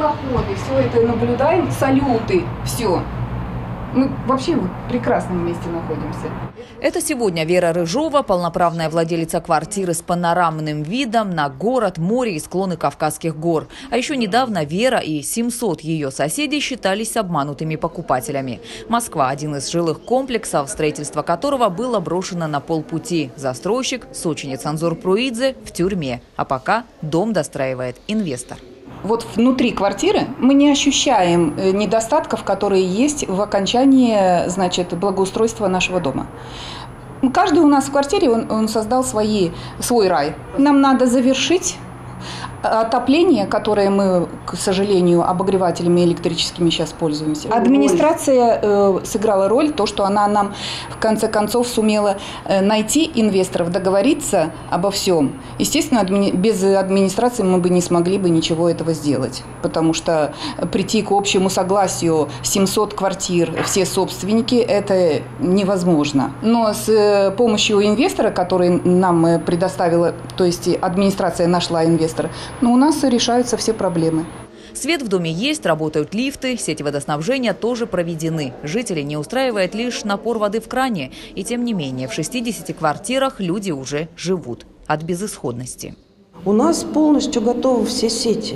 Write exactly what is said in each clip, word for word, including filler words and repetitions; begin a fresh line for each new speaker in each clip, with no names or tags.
теплоходы, все это наблюдаем, салюты, все. Мы вообще в прекрасном месте находимся.
Это сегодня Вера Рыжова, полноправная владелица квартиры с панорамным видом на город, море и склоны Кавказских гор. А еще недавно Вера и семьсот ее соседей считались обманутыми покупателями. Москва – один из жилых комплексов, строительство которого было брошено на полпути. Застройщик, сочинец Анзор Пруидзе, в тюрьме. А пока дом достраивает инвестор.
Вот внутри квартиры мы не ощущаем недостатков, которые есть в окончании, значит, благоустройства нашего дома. Каждый у нас в квартире, он, он создал свои, свой рай. Нам надо завершить отопление, которое мы, к сожалению, обогревателями электрическими сейчас пользуемся. Администрация э, сыграла роль, то, что она нам в конце концов сумела э, найти инвесторов, договориться обо всем. Естественно, адми... без администрации мы бы не смогли бы ничего этого сделать, потому что прийти к общему согласию семьсот квартир, все собственники, это невозможно. Но с помощью инвестора, который нам предоставила, то есть администрация нашла инвестора, но у нас решаются все проблемы.
Свет в доме есть, работают лифты, сети водоснабжения тоже проведены. Жителей не устраивает лишь напор воды в кране. И тем не менее, в шестидесяти квартирах люди уже живут от безысходности.
У нас полностью готовы все сети.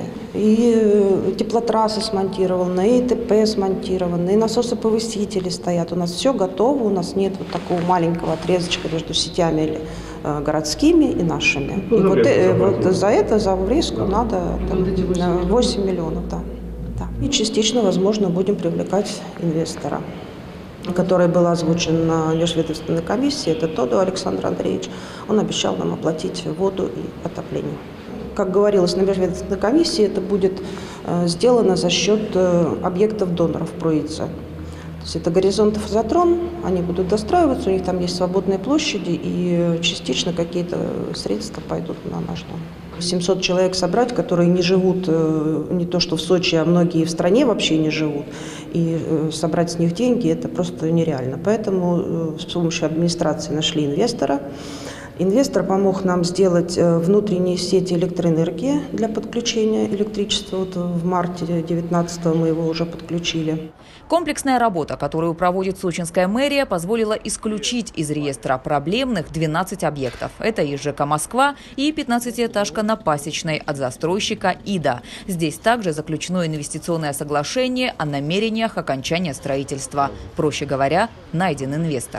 И теплотрассы смонтированы, и ТП смонтированы, и насосоповысители стоят. У нас все готово, у нас нет вот такого маленького отрезочка между сетями городскими и нашими. И вот, э, вот за это, за врезку надо там, восемь миллионов. Да. Да. И частично, возможно, будем привлекать инвестора, который был озвучен на межведомственной комиссии. Это Тодо Александр Андреевич. Он обещал нам оплатить воду и отопление. Как говорилось на межведомственной комиссии, это будет э, сделано за счет э, объектов доноров Пруидзе. То есть это горизонт Фазотрон, они будут достраиваться, у них там есть свободные площади, и частично какие-то средства пойдут на наш дом. семьсот человек собрать, которые не живут не то что в Сочи, а многие в стране вообще не живут, и собрать с них деньги – это просто нереально. Поэтому с помощью администрации нашли инвестора. Инвестор помог нам сделать внутренние сети электроэнергии для подключения электричества. Вот в марте две тысячи девятнадцатого мы его уже подключили.
Комплексная работа, которую проводит сочинская мэрия, позволила исключить из реестра проблемных двенадцать объектов. Это и ЖК «Москва» и пятнадцатиэтажка на Пасечной от застройщика «Ида». Здесь также заключено инвестиционное соглашение о намерениях окончания строительства. Проще говоря, найден инвестор.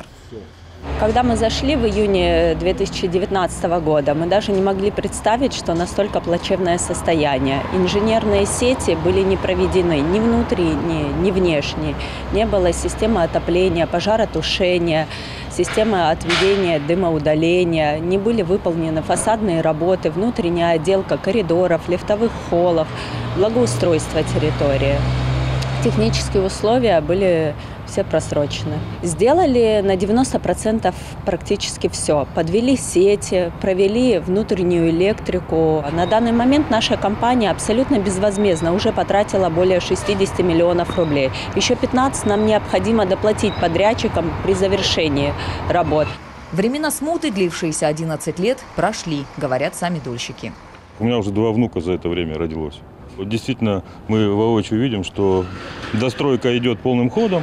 Когда мы зашли в июне две тысячи девятнадцатого года, мы даже не могли представить, что настолько плачевное состояние. Инженерные сети были не проведены ни внутренние, ни внешние. Не было системы отопления, пожаротушения, системы отведения дымоудаления. Не были выполнены фасадные работы, внутренняя отделка коридоров, лифтовых холлов, благоустройство территории. Технические условия были все просрочены. Сделали на девяносто процентов практически все. Подвели сети, провели внутреннюю электрику. На данный момент наша компания абсолютно безвозмездно уже потратила более шестидесяти миллионов рублей. Еще пятнадцать нам необходимо доплатить подрядчикам при завершении работ.
Времена смуты, длившиеся одиннадцать лет, прошли, говорят сами дольщики.
У меня уже два внука за это время родилось. Вот действительно, мы воочию видим, что достройка идет полным ходом.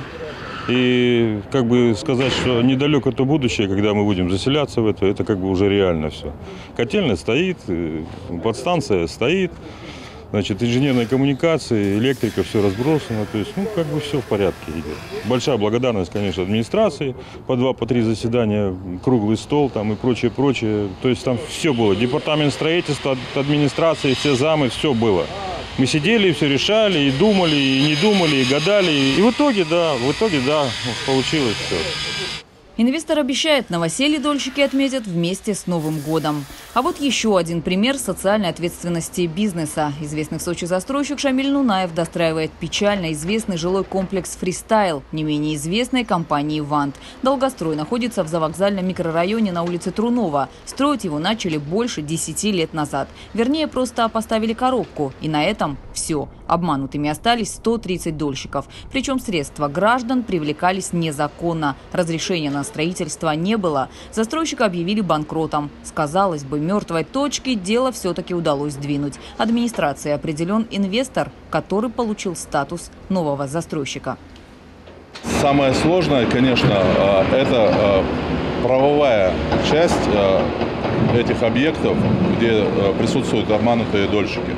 И как бы сказать, что недалеко то будущее, когда мы будем заселяться в это, это как бы уже реально все. Котельная стоит, подстанция стоит, значит, инженерные коммуникации, электрика, все разбросано. То есть, ну, как бы все в порядке идет. Большая благодарность, конечно, администрации. По два, по три заседания, круглый стол там и прочее, прочее. То есть там все было. Департамент строительства, администрации, все замы, все было. Мы сидели, все решали, и думали, и не думали, и гадали. И в итоге, да, в итоге, да, получилось все.
Инвестор обещает, новоселье дольщики отметят вместе с Новым годом. А вот еще один пример социальной ответственности бизнеса. Известный в Сочи застройщик Шамиль Нунаев достраивает печально известный жилой комплекс «Фристайл» не менее известной компании «Вант». Долгострой находится в завокзальном микрорайоне на улице Трунова. Строить его начали больше десяти лет назад. Вернее, просто поставили коробку. И на этом все. Обманутыми остались сто тридцать дольщиков. Причем средства граждан привлекались незаконно. Разрешения на строительство не было. Застройщика объявили банкротом. Казалось бы, мертвой точки дело все-таки удалось сдвинуть. Администрации определен инвестор, который получил статус нового застройщика.
Самое сложное, конечно, это правовая часть этих объектов, где присутствуют обманутые дольщики.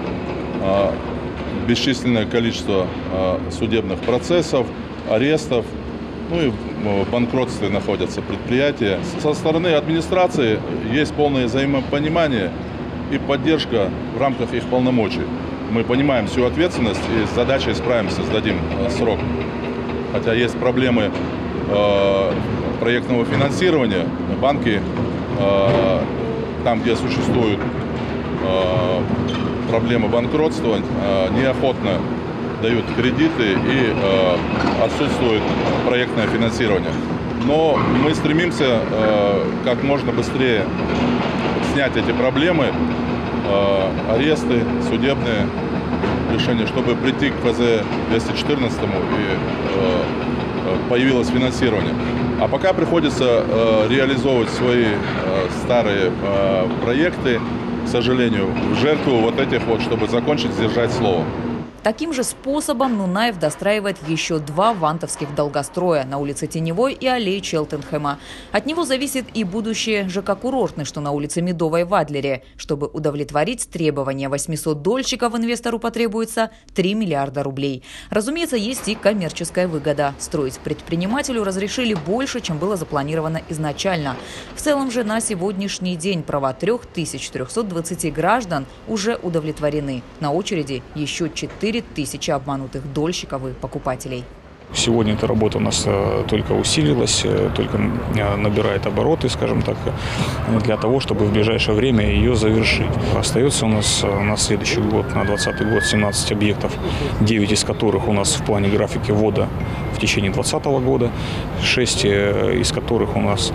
Бесчисленное количество судебных процессов, арестов, ну и в банкротстве находятся предприятия. Со стороны администрации есть полное взаимопонимание и поддержка в рамках их полномочий. Мы понимаем всю ответственность и с задачей справимся, сдадим срок. Хотя есть проблемы э, проектного финансирования, банки, э, там, где существуют э, проблемы банкротства, э, неохотно дают кредиты и э, отсутствует проектное финансирование. Но мы стремимся э, как можно быстрее снять эти проблемы, э, аресты, судебные решения, чтобы прийти к ФЗ двести четырнадцатому и э, появилось финансирование. А пока приходится э, реализовывать свои э, старые э, проекты, к сожалению, в жертву вот этих вот, чтобы закончить, сдержать слово.
Таким же способом Нунаев достраивает еще два вантовских долгостроя на улице Теневой и аллее Челтенхэма. От него зависит и будущее ЖК-курортный, что на улице Медовой в Адлере. Чтобы удовлетворить требования восьмисот дольщиков, инвестору потребуется три миллиарда рублей. Разумеется, есть и коммерческая выгода. Строить предпринимателю разрешили больше, чем было запланировано изначально. В целом же на сегодняшний день права трёх тысяч трёхсот двадцати граждан уже удовлетворены. На очереди еще четыре тысячи обманутых дольщиков и покупателей.
Сегодня эта работа у нас только усилилась, только набирает обороты, скажем так, для того, чтобы в ближайшее время ее завершить. Остается у нас на следующий год, на двадцатый год, семнадцать объектов, девять из которых у нас в плане графики ввода в течение двадцатого года, шесть из которых у нас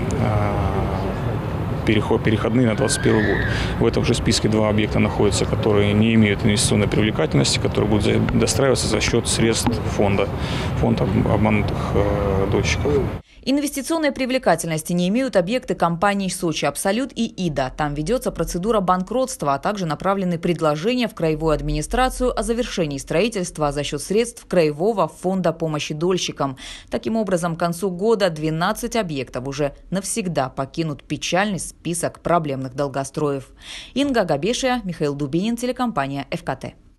переход, переходные на двадцать первый год. В этом же списке два объекта находятся, которые не имеют инвестиционной привлекательности, которые будут достраиваться за счет средств фонда, фонда обманутых э, дольщиков.
Инвестиционной привлекательности не имеют объекты компаний «Сочи Абсолют» и «Ида». Там ведется процедура банкротства, а также направлены предложения в краевую администрацию о завершении строительства за счет средств Краевого фонда помощи дольщикам. Таким образом, к концу года двенадцать объектов уже навсегда покинут печальный список проблемных долгостроев. Инга Габешия, Михаил Дубинин, телекомпания «ФКТ».